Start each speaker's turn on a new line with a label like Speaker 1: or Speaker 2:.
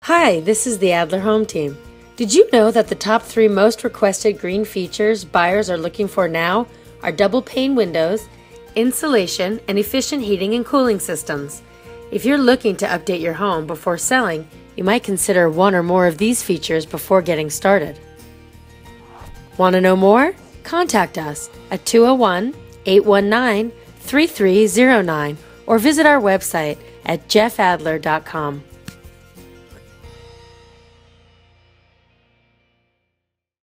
Speaker 1: Hi, this is the Adler Home Team. Did you know that the top 3 most requested green features buyers are looking for now are double pane windows, insulation, and efficient heating and cooling systems? If you're looking to update your home before selling, you might consider one or more of these features before getting started. Want to know more? Contact us at 201-819-3309 or visit our website at jeffadler.com.